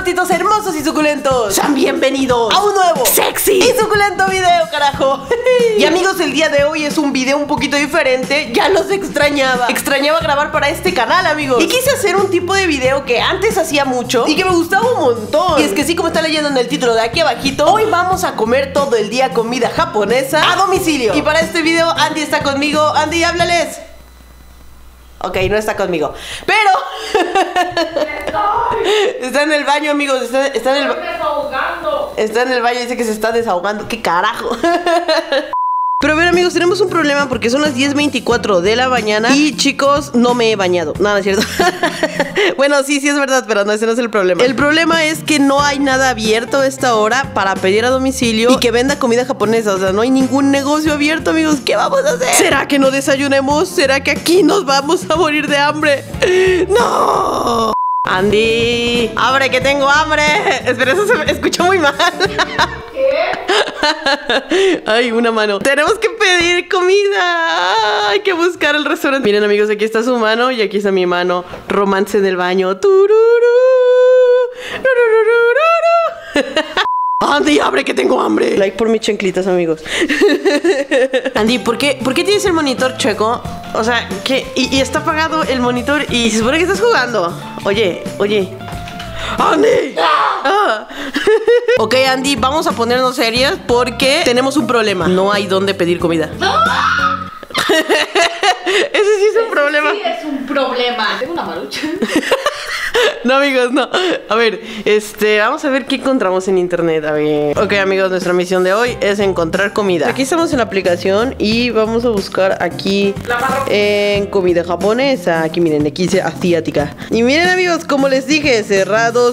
patitos hermosos y suculentos, sean bienvenidos a un nuevo, sexy y suculento video, carajo. Y amigos, el día de hoy es un video un poquito diferente. Ya los extrañaba grabar para este canal, amigos. Y quise hacer un tipo de video que antes hacía mucho y que me gustaba un montón. Y es que sí, como está leyendo en el título de aquí abajito, hoy vamos a comer todo el día comida japonesa a domicilio. Y para este video Andy está conmigo. Andy, háblales. Ok, no está conmigo, pero está en el baño, amigos. Está en el desahogando. Está en el baño, dice que se está desahogando. ¿Qué carajo? Pero a ver, amigos, tenemos un problema porque son las 10:24 de la mañana y, chicos, no me he bañado. Nada, es cierto. Bueno, sí es verdad, pero no, ese no es el problema. El problema es que no hay nada abierto a esta hora para pedir a domicilio y que venda comida japonesa. O sea, no hay ningún negocio abierto, amigos. ¿Qué vamos a hacer? ¿Será que no desayunemos? ¿Será que aquí nos vamos a morir de hambre? ¡No! Andy, abre que tengo hambre. Espera, eso se me escuchó muy mal. ¿Qué? Ay, una mano. Tenemos que pedir comida. Hay que buscar el restaurante. Miren, amigos, aquí está su mano y aquí está mi mano. Romance en el baño. Tururú. Andy, abre que tengo hambre. Like por mis chanclitas, amigos. Andy, ¿por qué tienes el monitor chueco? O sea, ¿qué? Y está apagado el monitor y se supone que estás jugando. Oye. ¡Andy! Ah. Ok, Andy, vamos a ponernos serias porque tenemos un problema. No hay dónde pedir comida. Ese sí es un problema. Sí, es un problema. Tengo una marucha. No, amigos, no. A ver, vamos a ver qué encontramos en internet. A ver. Ok, amigos, nuestra misión de hoy es encontrar comida. Aquí estamos en la aplicación y vamos a buscar aquí en comida japonesa. Aquí miren, aquí dice asiática. Y miren, amigos, como les dije, cerrado.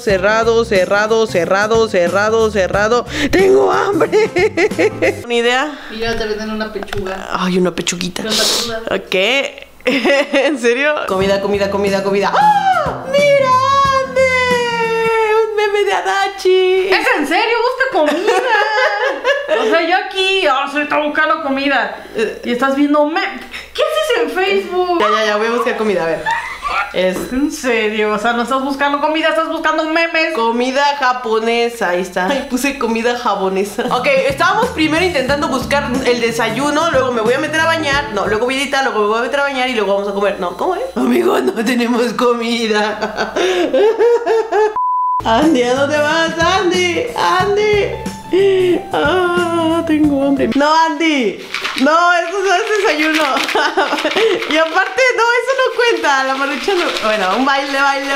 Tengo hambre. ¿Una idea? Y ya te venden una pechuga. Ay, una pechuguita. Ok. ¿En serio? Comida. ¡Ah! ¡Mira, Andy! Un meme de Adachi. ¿Es en serio? Busca comida. O sea, yo aquí se está buscando comida y estás viendo ¿Qué haces en Facebook? Ya, voy a buscar comida, a ver. En serio, o sea, no estás buscando comida, estás buscando memes. Comida japonesa, ahí está. Ay, puse comida japonesa. Ok, estábamos primero intentando buscar el desayuno. Luego me voy a meter a bañar. No, luego voy a editar, luego me voy a meter a bañar y luego vamos a comer. No, ¿cómo es? Amigo, no tenemos comida. Andy, ¿a dónde vas? Andy. Tengo hambre. No, Andy. No, eso no es desayuno. Y aparte, no, eso no cuenta. La marucha no. Bueno, un baile. Baile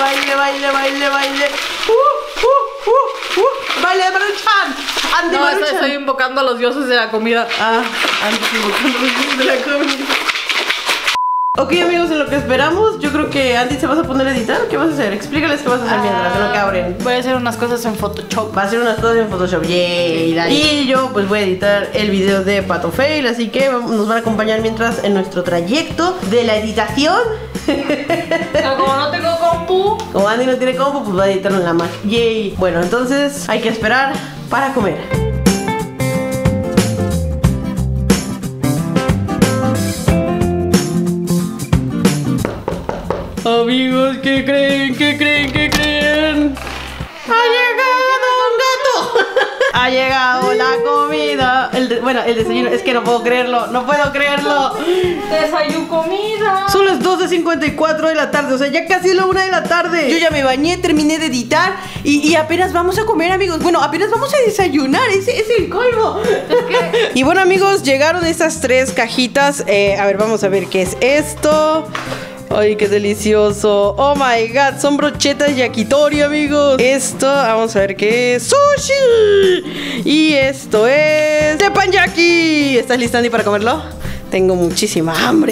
de maruchan. Andy, no, maruchan. estoy invocando a los dioses de la comida. Andy invocando a los dioses de la comida. Ok, amigos, en lo que esperamos, yo creo que Andy se vas a poner a editar. ¿Qué vas a hacer? Explícales qué vas a hacer mientras, en lo que abren. Voy a hacer unas cosas en Photoshop. Va a hacer unas cosas en Photoshop. Yay, y yo pues voy a editar el video de Pato Fail. Así que nos van a acompañar mientras en nuestro trayecto de la editación. Pero como no tengo compu, como Andy no tiene compu, pues va a editarlo en la Mac. Yay. Bueno, entonces hay que esperar para comer. Amigos, ¿qué creen? ¡Ha llegado un gato! Ha llegado la comida. Bueno, el desayuno. Es que no puedo creerlo. Desayuno comida. Son las 12:54 de la tarde. O sea, ya casi es la 1 de la tarde. Yo ya me bañé, terminé de editar y apenas vamos a comer, amigos. Bueno, apenas vamos a desayunar. Ese es el colmo. Y bueno, amigos, llegaron estas 3 cajitas. A ver, vamos a ver qué es esto. Ay, qué delicioso. Oh my god, son brochetas yakitori, amigos. Esto, vamos a ver qué es. ¡Sushi! Y esto es teppanyaki. ¿Estás lista, Andy, para comerlo? Tengo muchísima hambre.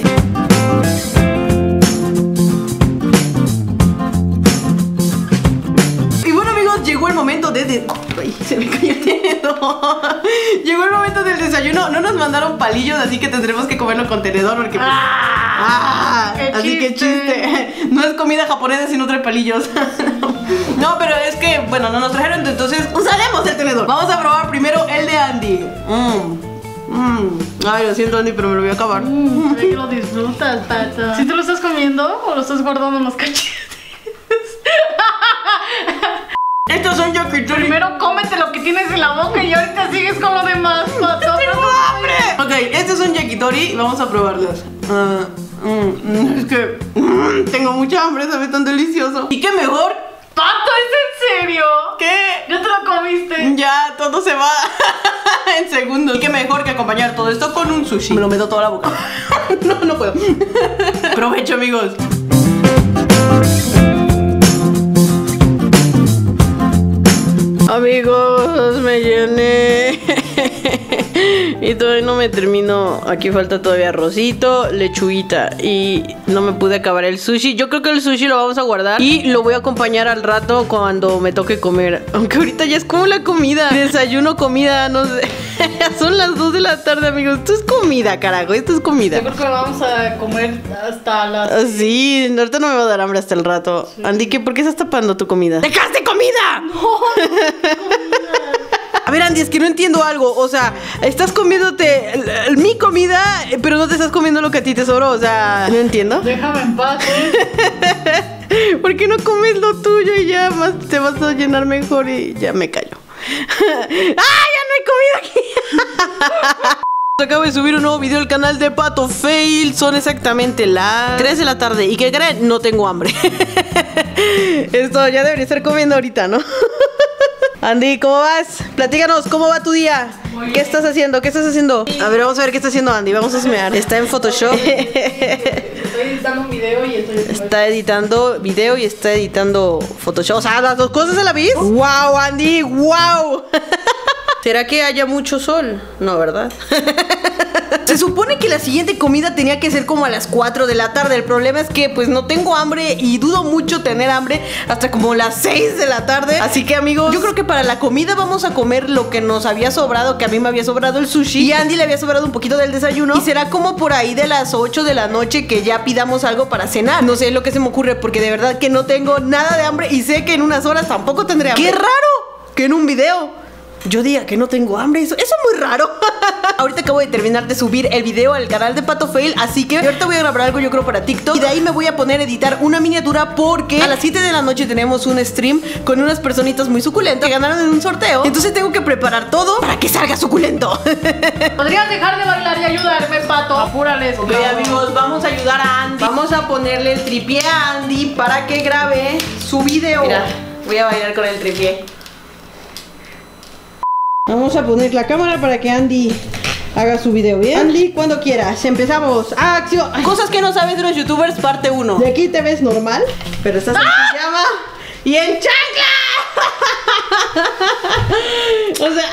Y bueno, amigos, llegó el momento de... Ay, se me cayó el dedo. Llegó el momento del desayuno. No nos mandaron palillos, así que tendremos que comerlo con tenedor porque... así que chiste. No es comida japonesa si no trae palillos. No, pero es que, bueno, no nos trajeron, entonces usaremos el tenedor. Vamos a probar primero el de Andy. Ay, lo siento, Andy, pero me lo voy a acabar. Que lo disfrutas, Pato. ¿Sí te lo estás comiendo o lo estás guardando en los cachetes? Estos son yakitori. Primero cómete lo que tienes en la boca y ahorita sigues con lo demás, Pato. ¡Tengo hambre! Ok, estos son yakitori y vamos a probarlos. Es que tengo mucha hambre, sabe tan delicioso. ¿Y qué mejor? Pato, ¿es en serio? ¿Qué? ¿Ya te lo comiste? Ya, todo se va en segundos. ¿Y qué mejor que acompañar todo esto con un sushi? Me lo meto toda la boca. No puedo. Provecho, amigos. Amigos, me llené. Y todavía no me termino. Aquí falta todavía arrocito, lechuguita. Y no me pude acabar el sushi. Yo creo que el sushi lo vamos a guardar y lo voy a acompañar al rato cuando me toque comer. Aunque ahorita ya es como la comida. Desayuno, comida, no sé. Son las 2 de la tarde, amigos. Esto es comida, carajo. Esto es comida. Yo creo que vamos a comer hasta las... Sí, ahorita no me va a dar hambre hasta el rato. Sí. Andy, ¿por qué estás tapando tu comida? ¡Dejaste comida! No. A ver, Andy, es que no entiendo algo. O sea, estás comiéndote mi comida, pero no te estás comiendo lo que a ti te sobró. O sea, no entiendo. Déjame en paz, ¿Por qué no comes lo tuyo y ya más te vas a llenar mejor y ya me callo? ¡Ah, ya no hay comida aquí! Acabo de subir un nuevo video al canal de Pato Fail. Son exactamente las 3 de la tarde. ¿Y qué creen? No tengo hambre. Esto ya debería estar comiendo ahorita, ¿no? Andy, ¿cómo vas? Platícanos, ¿cómo va tu día? ¿Qué estás haciendo? ¿Qué estás haciendo? A ver, vamos a ver qué está haciendo Andy. Vamos a esmear. Está en Photoshop. Estoy editando un video y está editando video y está editando Photoshop. O sea, las dos cosas a la vez. ¡Wow, Andy! ¡Wow! ¿Será que haya mucho sol? No, ¿verdad? Se supone que la siguiente comida tenía que ser como a las 4 de la tarde. El problema es que pues no tengo hambre y dudo mucho tener hambre hasta como las 6 de la tarde. Así que, amigos, yo creo que para la comida vamos a comer lo que nos había sobrado, que a mí me había sobrado el sushi y a Andy le había sobrado un poquito del desayuno. Y será como por ahí de las 8 de la noche que ya pidamos algo para cenar. No sé lo que se me ocurre porque de verdad que no tengo nada de hambre y sé que en unas horas tampoco tendré hambre. ¡Qué raro! Que en un video yo diga que no tengo hambre, eso es muy raro. Ahorita acabo de terminar de subir el video al canal de Pato Fail, así que ahorita voy a grabar algo yo creo para TikTok. Y de ahí me voy a poner a editar una miniatura porque a las 7 de la noche tenemos un stream con unas personitas muy suculentas que ganaron en un sorteo. Entonces tengo que preparar todo para que salga suculento. ¿Podrías dejar de bailar y ayudarme, Pato? Apúrales. Ok, amigos, vamos a ayudar a Andy. Vamos a ponerle el tripié a Andy para que grabe su video. Mira, voy a bailar con el tripié. Vamos a poner la cámara para que Andy haga su video, ¿bien? Andy, cuando quieras, empezamos. ¡Acción! Cosas que no sabes de los youtubers, parte 1. De aquí te ves normal, pero estás en pijama y en chancla. O sea,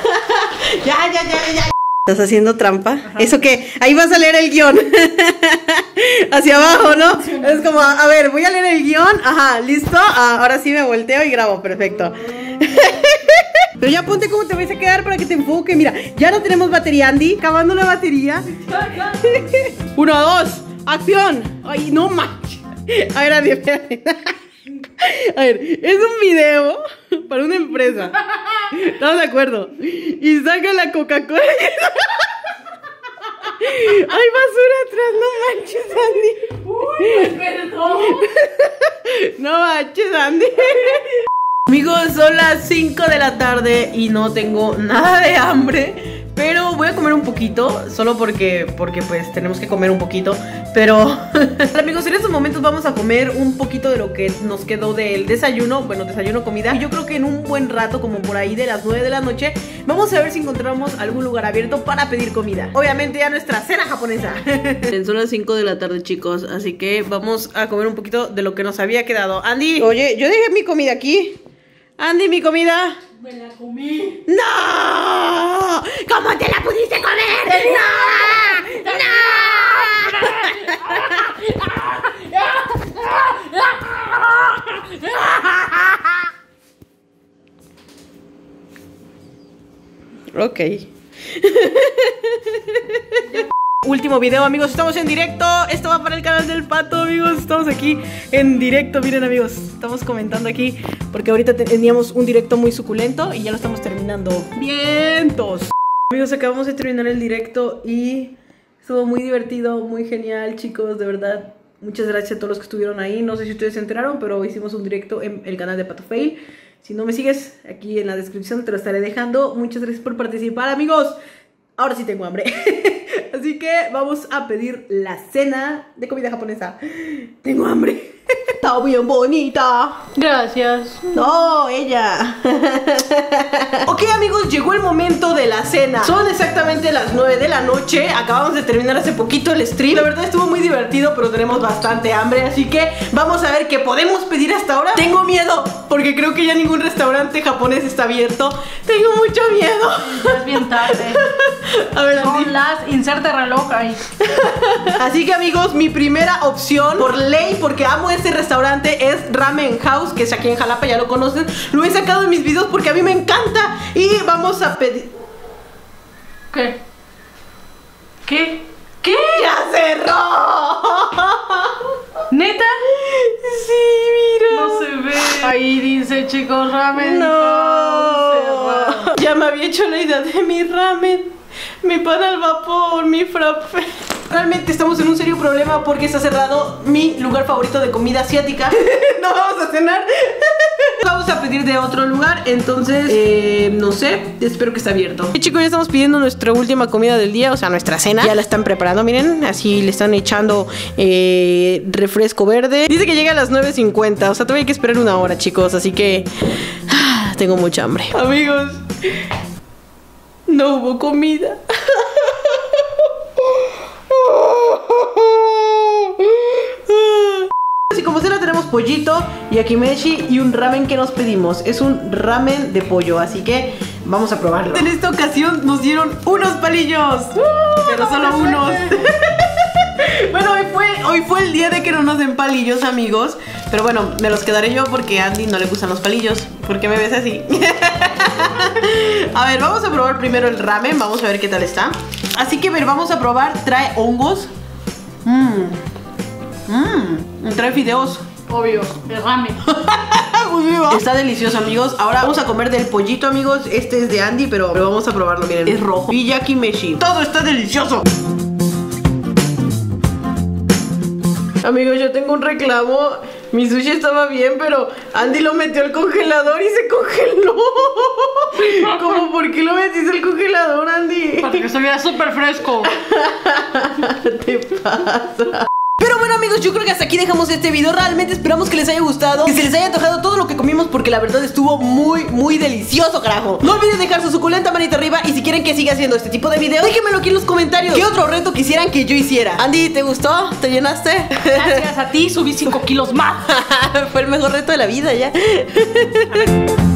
ya. ¿Estás haciendo trampa? Ajá. ¿Eso qué? Ahí vas a leer el guión. Hacia abajo, ¿no? Es como, a ver, voy a leer el guión. Ajá, ¿listo? Ahora sí me volteo y grabo, perfecto. Pero ya ponte cómo te vas a quedar para que te enfoque. Mira, ya no tenemos batería, Andy. Acabando la batería. 1, 2, acción. Ay, no manches. A ver, Andy, espérate. A ver, es un video para una empresa. ¿Estamos de acuerdo? Y saca la Coca-Cola. Hay basura atrás, no manches, Andy. Uy, perdón. No manches, Andy. Amigos, son las 5 de la tarde y no tengo nada de hambre. Pero voy a comer un poquito, solo porque pues tenemos que comer un poquito. Pero, amigos, en estos momentos vamos a comer un poquito de lo que nos quedó del desayuno. Bueno, desayuno, comida. Y yo creo que en un buen rato, como por ahí de las 9 de la noche, vamos a ver si encontramos algún lugar abierto para pedir comida. Obviamente ya nuestra cena japonesa. Son las 5 de la tarde, chicos, así que vamos a comer un poquito de lo que nos había quedado. Andy, oye, yo dejé mi comida aquí. Andy, mi comida. Me la comí. ¡No! ¿Cómo te la pudiste comer? ¡No! Ok. Último video, amigos, estamos en directo. Esto va para el canal del Pato, amigos. Estamos aquí en directo, miren, amigos. Estamos comentando aquí porque ahorita teníamos un directo muy suculento y ya lo estamos terminando. ¡Vientos! Amigos, acabamos de terminar el directo y estuvo muy divertido, muy genial, chicos, de verdad. Muchas gracias a todos los que estuvieron ahí. No sé si ustedes se enteraron, pero hicimos un directo en el canal de Pato Fail. Si no me sigues, aquí en la descripción te lo estaré dejando. Muchas gracias por participar, amigos. Ahora sí tengo hambre. Así que vamos a pedir la cena de comida japonesa. Tengo hambre. Está bien bonita. Gracias. No, ella. Ok, amigos, llegó el momento de la cena. Son exactamente las 9 de la noche. Acabamos de terminar hace poquito el stream. La verdad estuvo muy divertido, pero tenemos bastante hambre. Así que vamos a ver qué podemos pedir hasta ahora. Tengo miedo, porque creo que ya ningún restaurante japonés está abierto. Tengo mucho miedo. Ya es bien tarde. A ver, Andy. Son las... Inserte reloj ahí. Así que, amigos, mi primera opción, por ley, porque amo este restaurante, es Ramen House, que es aquí en Jalapa, ya lo conocen. Lo he sacado en mis videos porque a mí me encanta. Y vamos a pedir... ¿Qué? ¿Qué? ¿Qué? ¡Ya cerró! ¿Neta? Sí, mira. No se ve. Ahí dice, chicos, ramen. No. Ya me había hecho la idea de mi ramen, mi pan al vapor, mi frappé. Realmente estamos en un serio problema porque está cerrado mi lugar favorito de comida asiática. No vamos a cenar. Vamos a pedir de otro lugar, entonces, no sé, espero que esté abierto. Y chicos, ya estamos pidiendo nuestra última comida del día, o sea, nuestra cena. Ya la están preparando, miren, así le están echando refresco verde. Dice que llega a las 9:50, o sea, todavía hay que esperar una hora, chicos, así que tengo mucha hambre. Amigos, no hubo comida. Así como cena tenemos pollito, yakimeshi y un ramen que nos pedimos. Es un ramen de pollo, así que vamos a probarlo. En esta ocasión nos dieron unos palillos, pero solo unos. Bueno, hoy fue el día de que no nos den palillos, amigos. Pero bueno, me los quedaré yo porque a Andy no le gustan los palillos. ¿Por qué me ves así? A ver, vamos a probar primero el ramen. Vamos a ver qué tal está. Así que, a ver, vamos a probar. Trae hongos. Trae fideos. Obvio, el ramen. Está delicioso, amigos. Ahora vamos a comer del pollito, amigos. Este es de Andy, pero vamos a probarlo, miren. Es rojo. Y yakimeshi. Todo está delicioso. Amigos, yo tengo un reclamo. Mi sushi estaba bien, pero Andy lo metió al congelador y se congeló. ¿Cómo? ¿Por qué lo metiste al congelador, Andy? Porque se veía súper fresco. ¿Qué te pasa? Pero bueno, amigos, yo creo que hasta aquí dejamos este video. Realmente esperamos que les haya gustado, que se les haya antojado todo lo que comimos, porque la verdad estuvo muy, muy delicioso, carajo. No olviden dejar su suculenta manita arriba. Y si quieren que siga haciendo este tipo de videos, déjenmelo aquí en los comentarios. ¿Qué otro reto quisieran que yo hiciera? Andy, ¿te gustó? ¿Te llenaste? Gracias a ti subí 5 kilos más. Fue el mejor reto de la vida ya.